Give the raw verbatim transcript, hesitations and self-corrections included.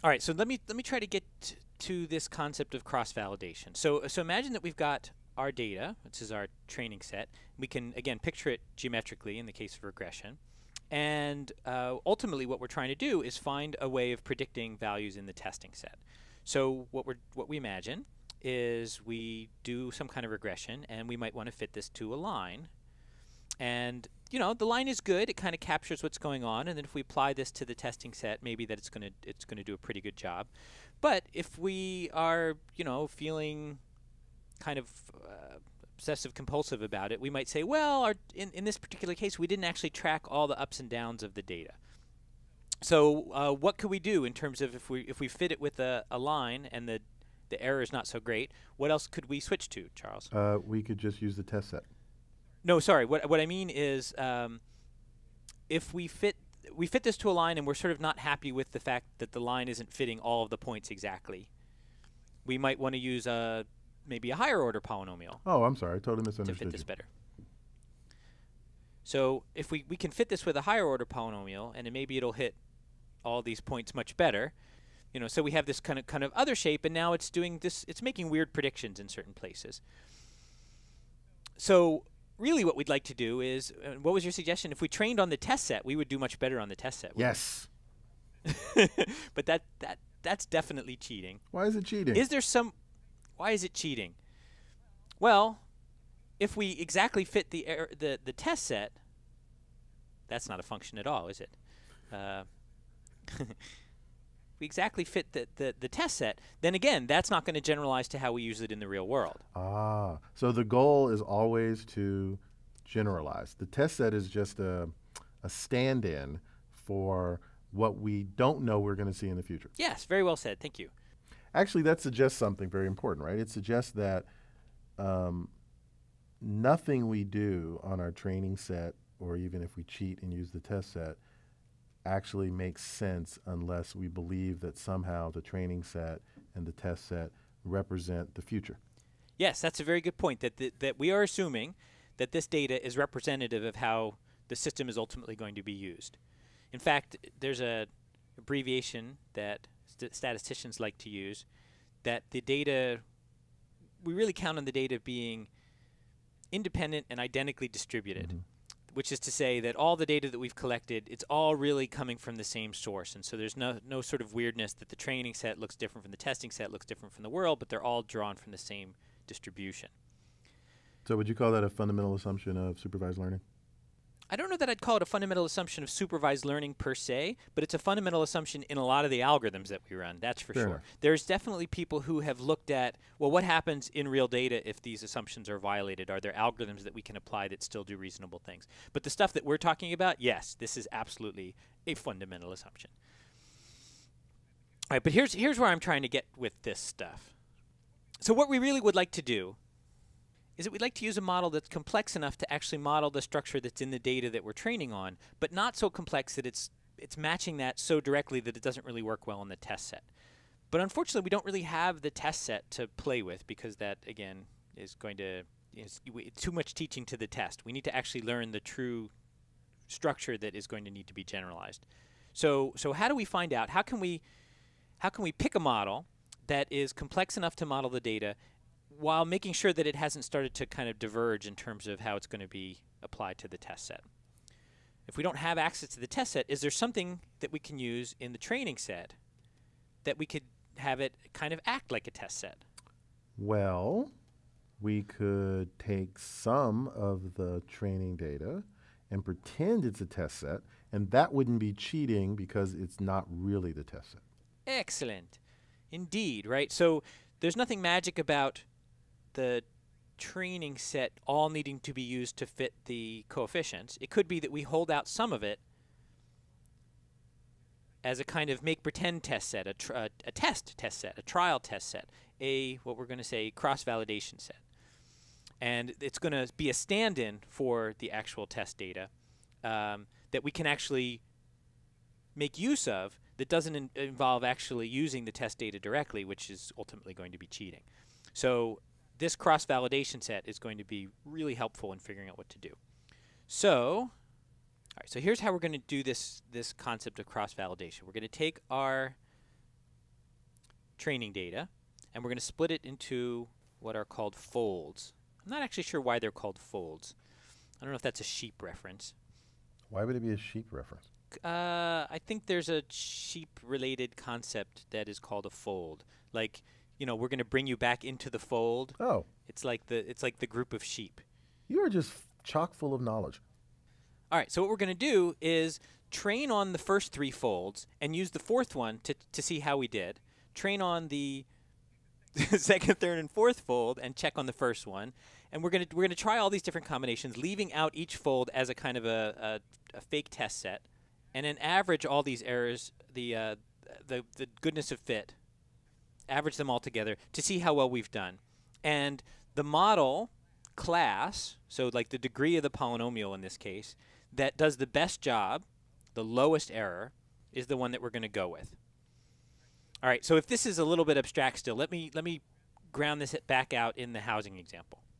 All right, so let me let me try to get t- to this concept of cross-validation. So so imagine that we've got our data, which is our training set. We can again picture it geometrically in the case of regression, and uh, ultimately what we're trying to do is find a way of predicting values in the testing set. So what we're what we imagine is we do some kind of regression, and we might want to fit this to a line. And you know, the line is good. It kind of captures what's going on, and then if we apply this to the testing set, maybe that it's going to it's going to do a pretty good job. But if we are, you know, feeling kind of uh, obsessive compulsive about it, we might say, well, our, in in this particular case, we didn't actually track all the ups and downs of the data. So uh, what could we do in terms of if we if we fit it with a, a line and the the error is not so great? What else could we switch to, Charles? Uh, we could just use the test set. No, sorry. What what I mean is, um, if we fit we fit this to a line, and we're sort of not happy with the fact that the line isn't fitting all of the points exactly, we might want to use a maybe a higher order polynomial Oh, I'm sorry. I totally to misunderstood fit you. this better. So if we we can fit this with a higher order polynomial, and then maybe it'll hit all these points much better. You know, so we have this kind of kind of other shape, and now it's doing this. It's making weird predictions in certain places. So really what we'd like to do is, uh, what was your suggestion? If we trained on the test set, we would do much better on the test set. Yes. But that that that's definitely cheating. Why is it cheating? Is there some why is it cheating? Well, if we exactly fit the er the the test set, that's not a function at all, is it? Uh, we exactly fit the, the the test set, then again, that's not going to generalize to how we use it in the real world. Ah, so the goal is always to generalize. The test set is just a, a stand-in for what we don't know we're going to see in the future. Yes, very well said. Thank you. Actually, that suggests something very important, right? It suggests that um, nothing we do on our training set, or even if we cheat and use the test set, actually makes sense unless we believe that somehow the training set and the test set represent the future. Yes, that's a very good point, that th that we are assuming that this data is representative of how the system is ultimately going to be used. In fact, there's a abbreviation that st statisticians like to use, that the data, we really count on the data being independent and identically distributed. Mm-hmm. Which is to say that all the data that we've collected, it's all really coming from the same source. And so there's no, no sort of weirdness that the training set looks different from the testing set, looks different from the world, but they're all drawn from the same distribution. So would you call that a fundamental assumption of supervised learning? I don't know that I'd call it a fundamental assumption of supervised learning per se, but it's a fundamental assumption in a lot of the algorithms that we run, that's for Fair sure. enough. There's definitely people who have looked at, well, what happens in real data if these assumptions are violated? Are there algorithms that we can apply that still do reasonable things? But the stuff that we're talking about, yes, this is absolutely a fundamental assumption. All right, but here's, here's where I'm trying to get with this stuff. So what we really would like to do is that we'd like to use a model that's complex enough to actually model the structure that's in the data that we're training on, but not so complex that it's it's matching that so directly that it doesn't really work well in the test set. But unfortunately, we don't really have the test set to play with, because that, again, is going to is too much teaching to the test. We need to actually learn the true structure that is going to need to be generalized. So so how do we find out? How can we how can we pick a model that is complex enough to model the data, while making sure that it hasn't started to kind of diverge in terms of how it's going to be applied to the test set? If we don't have access to the test set, is there something that we can use in the training set that we could have it kind of act like a test set? Well, we could take some of the training data and pretend it's a test set, and that wouldn't be cheating because it's not really the test set. Excellent. Indeed, right? So there's nothing magic about the training set all needing to be used to fit the coefficients. It could be that we hold out some of it as a kind of make-pretend test set, a, tr a, a test test set, a trial test set, a, what we're going to say, cross-validation set. And it's going to be a stand-in for the actual test data um, that we can actually make use of, that doesn't in involve actually using the test data directly, which is ultimately going to be cheating. So this cross-validation set is going to be really helpful in figuring out what to do. So, all right, so here's how we're going to do this, this concept of cross-validation. We're going to take our training data, and we're going to split it into what are called folds. I'm not actually sure why they're called folds. I don't know if that's a sheep reference. Why would it be a sheep reference? Uh, I think there's a sheep-related concept that is called a fold. Like, you know, we're going to bring you back into the fold. Oh. It's like the it's like the group of sheep. You are just chock full of knowledge. All right, so what we're going to do is train on the first three folds and use the fourth one to to see how we did. Train on the second, third, and fourth fold and check on the first one. And we're going to we're going to try all these different combinations, leaving out each fold as a kind of a, a, a fake test set, and then average all these errors, the uh, the the goodness of fit, average them all together to see how well we've done. And the model class, so like the degree of the polynomial in this case, that does the best job, the lowest error, is the one that we're going to go with. All right, so if this is a little bit abstract still, let me let me ground this back out in the housing example.